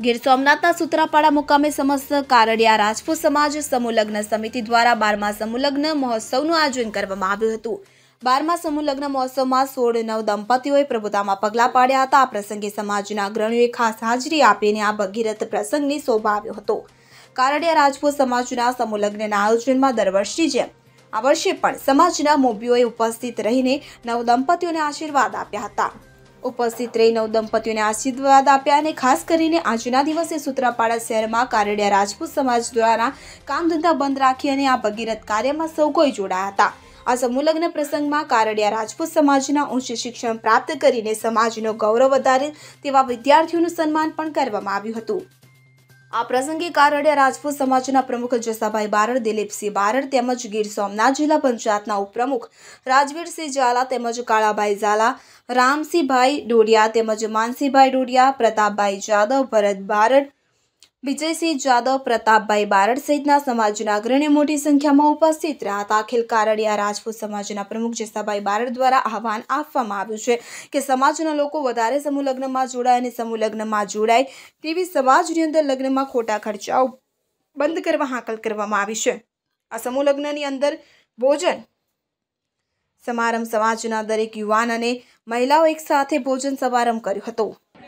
ગીર સોમનાથના સુત્રાપાડા મુકામે સમસ્ત કારડિયા રાજપૂત સમાજ સમૂહ લગ્ન સમિતિ દ્વારા 12મા સમૂહ લગ્ન મહોત્સવનું આયોજન કરવામાં આવ્યું હતું। 12મા સમૂહ લગ્ન મહોત્સવમાં 16 નવ દંપતીઓએ પ્રભુતામાં પગલાં પાડ્યા હતા। આ પ્રસંગે સમાજના અગ્રણીઓએ ખાસ હાજરી આપીને આ ભગીરથ પ્રસંગની શોભા આવ્યો હતો। કારડિયા રાજપૂત સમાજના સમૂહ લગ્નના આયોજનમાં દર વર્ષની જેમ આ વર્ષે પણ સમાજના મોભીઓએ ઉપસ્થિત રહીને નવ દંપતીઓને આશીર્વાદ આપ્યા હતા। ઉપસ્થિત રહી નવ દંપતીઓને આશીર્વાદ આપ્યા અને ખાસ કરીને આજના દિવસે સુત્રાપાડા શહેરમાં કારડિયા રાજપૂત સમાજ દ્વારા કામ ધંધા બંધ રાખી અને આ ભગીરથ કાર્યમાં સૌ કોઈ જોડાયા હતા। આ સમૂહ લગ્ન પ્રસંગમાં કારડિયા રાજપૂત સમાજના ઉચ્ચ શિક્ષણ પ્રાપ્ત કરીને સમાજનો ગૌરવ વધારે તેવા વિદ્યાર્થીઓનું સન્માન પણ કરવામાં આવ્યું હતું। આ પ્રસંગે કારડિયા રાજપૂત સમાજના પ્રમુખ જસાભાઈ બારડ, દિલીપસિંહ બારડ તેમજ ગીર સોમનાથ જિલ્લા પંચાયતના ઉપપ્રમુખ રાજવીરસિંહ ઝાલા તેમજ કાળાભાઈ ઝાલા, રામસિંહભાઈ ડોડિયા તેમજ માનસિંહભાઈ ડોડિયા, પ્રતાપભાઈ જાદવ, ભરત બારડ, વિજયસિંહ જાદવ, પ્રતાપભાઈ બારડ સહિતના સમાજના અગ્રણીઓ મોટી સંખ્યામાં ઉપસ્થિત રહ્યા હતા। અખિલ કારડિયા રાજપૂત સમાજના પ્રમુખ જસાભાઈ બારડ દ્વારા આહવાન આપવામાં આવ્યું છે કે સમાજના લોકો વધારે સમૂહ લગ્નમાં જોડાય અને સમૂહ લગ્નમાં જોડાય તેવી સમાજની અંદર લગ્નમાં ખોટા ખર્ચાઓ બંધ કરવા હાકલ કરવામાં આવી છે। આ સમૂહ લગ્નની અંદર ભોજન સમારંભ સમાજના દરેક યુવાન અને મહિલાઓ એક સાથે ભોજન સમારંભ કર્યો હતો।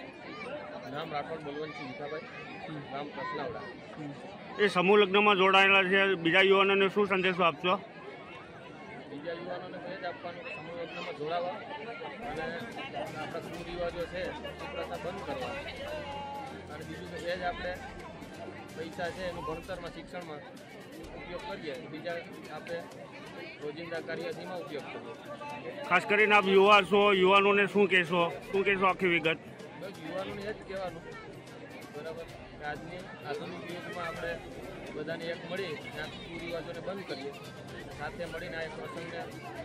એ સમૂહ લગ્નમાં જોડાયેલા છે, બીજા યુવાનોને શું સંદેશો આપશો? બીજા યુવાનોને એ જ આપવાનું સમૂહ લગ્નમાં જોડાવા અને આપણા કુરિવાજો છે એ પ્રથા બંધ કરવા અને બીજું કે એ જ આપણે પૈસા છે એનું ભણતરમાં શિક્ષણમાં ઉપયોગ કરીએ, બીજા આપણે રોજિંદા કાર્યથીમાં ઉપયોગ કરીએ। ખાસ કરીને આપ યુવા છો, યુવાનોને શું કહેશો આખી વિગત? બસ યુવાનોને એ જ કહેવાનું બરાબર કે આજની આધુનિક યુગમાં આપણે બધાને એક મળી આ કુરિવાજોને બંધ કરીએ, સાથે મળીને આ એક પ્રસંગને।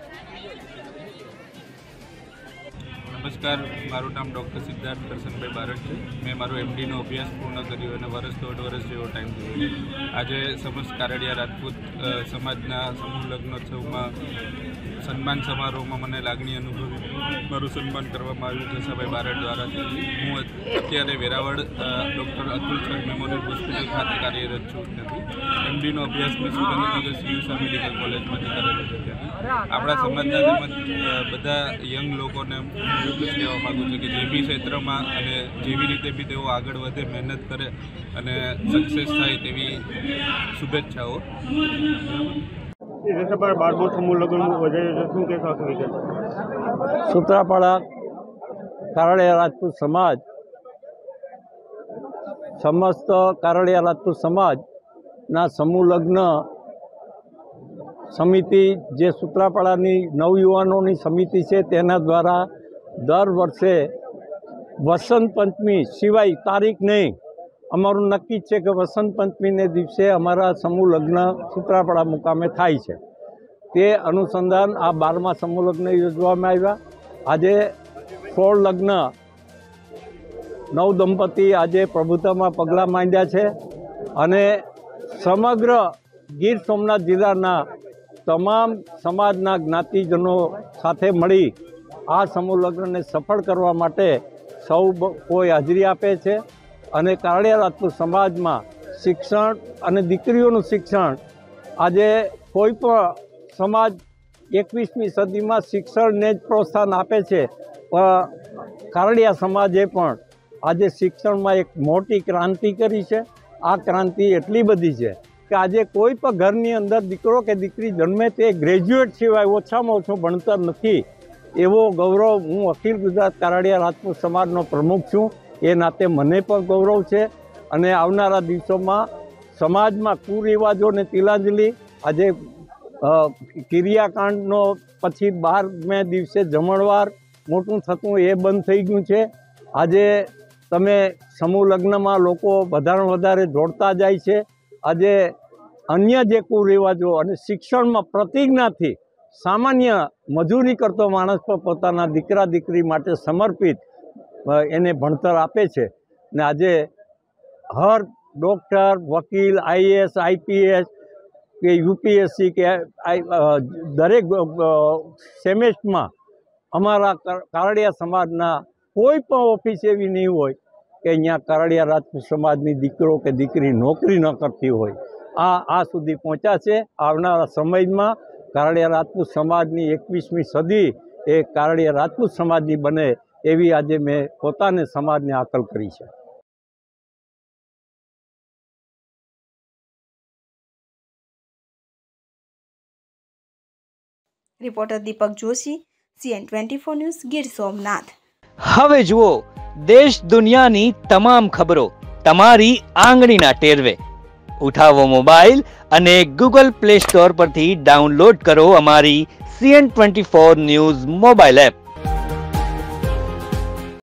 નમસ્કાર, મારું નામ ડૉક્ટર સિદ્ધાર્થ કરશનભાઈ બારડ છે। મેં મારો એમડીનો અભ્યાસ પૂર્ણ કર્યો અને દોઢ વર્ષ જેવો ટાઈમ થયો છે। આજે સમસ્ત કારડિયા રાજપૂત સમાજના સમૂહ લગ્નોત્સવમાં સન્માન સમારોહમાં મને લાગણી અનુભવી મારું સન્માન કરવામાં આવ્યું જસાભાઈ બારડ દ્વારા। હું અત્યારે Veraval doctor Atul sir memorial hospital ખાતે કાર્યરત છું। એમડીનો અભ્યાસ મેં સુરેન્દ્રનગર સીયુસા મેડિકલ કોલેજમાંથી કરેલો છે। આપણા સમાજના તેમજ બધા યંગ લોકોને એટલું જ કહેવા માગું છું કે જે બી ક્ષેત્રમાં અને જેવી રીતે બી તેઓ આગળ વધે, મહેનત કરે અને સક્સેસ થાય તેવી શુભેચ્છાઓ। સુત્રાપાડા કારડિયા રાજપૂત સમાજ સમસ્ત કારડિયા રાજપૂત સમાજના સમૂહ લગ્ન સમિતિ જે સુત્રાપાડાની નવયુવાનોની સમિતિ છે તેના દ્વારા દર વર્ષે વસંત પંચમી સિવાય તારીખ નહીં, અમારું નક્કી છે કે વસંત પંચમીને દિવસે અમારા સમૂહ લગ્ન સુત્રાપાડા મુકામે થાય છે। તે અનુસંધાન આ 12મા સમૂહ લગ્ન યોજવામાં આવ્યા। આજે 16 લગ્ન, 9 દંપતી આજે પ્રભુતામાં પગલાં માંડ્યા છે અને સમગ્ર ગીર સોમનાથ જિલ્લાના તમામ સમાજના જ્ઞાતિજનો સાથે મળી આ સમૂહ લગ્નને સફળ કરવા માટે સૌ કોઈ હાજરી આપે છે અને કારડિયા રાજપૂત સમાજમાં શિક્ષણ અને દીકરીઓનું શિક્ષણ આજે કોઈ પણ સમાજ 21મી સદીમાં શિક્ષણને જ પ્રોત્સાહન આપે છે, પણ કારડિયા સમાજે પણ આજે શિક્ષણમાં એક મોટી ક્રાંતિ કરી છે। આ ક્રાંતિ એટલી બધી છે કે આજે કોઈ પણ ઘરની અંદર દીકરો કે દીકરી જન્મે તે ગ્રેજ્યુએટ સિવાય ઓછામાં ઓછું ભણતર નથી, એવો ગૌરવ હું અખિલ ગુજરાત કારડિયા રાજપૂત સમાજનો પ્રમુખ છું, એ નાતે મને પણ ગૌરવ છે। અને આવનારા દિવસોમાં સમાજમાં કુરિવાજોને તિલાંજલિ, આજે કિરિયાકાંડનો પછી 12મે દિવસે જમણવાર મોટું થતું એ બંધ થઈ ગયું છે। આજે તમે સમૂહ લગ્નમાં લોકો વધારે જોડતા જાય છે। આજે અન્ય જે કુરિવાજો અને શિક્ષણમાં પ્રતિજ્ઞાથી સામાન્ય મજૂરી કરતો માણસ પણ પોતાના દીકરા દીકરી માટે સમર્પિત એને ભણતર આપે છે ને આજે હર ડૉક્ટર, વકીલ, આઈએએસ, આઈપીએસ કે યુપીએસસી કે દરેક સેમેસ્ટરમાં અમારા કારડિયા સમાજના કોઈ પણ ઓફિસ એવી નહીં હોય કે અહીંયા કારડિયા રાજપૂત સમાજની દીકરો કે દીકરી નોકરી ન કરતી હોય, આ સુધી પહોંચ્યા છે. આવનારા સમયમાં કારડિયા રાજપૂત સમાજની 21મી સદી એ કારડિયા રાજપૂત સમાજની બને એવી આજે મેં પોતાને સમાજને આકલ કરી છે. Reporter Deepak Joshi, CN24 news, Gir Somnath. હવે જુઓ દેશ દુનિયાની તમામ ખબરો તમારી આંગળીના ટેરવે. ઉઠાવો મોબાઈલ અને ગૂગલ પ્લે સ્ટોર પરથી ડાઉનલોડ કરો અમારી CN24 ન્યૂઝ મોબાઈલ એપ.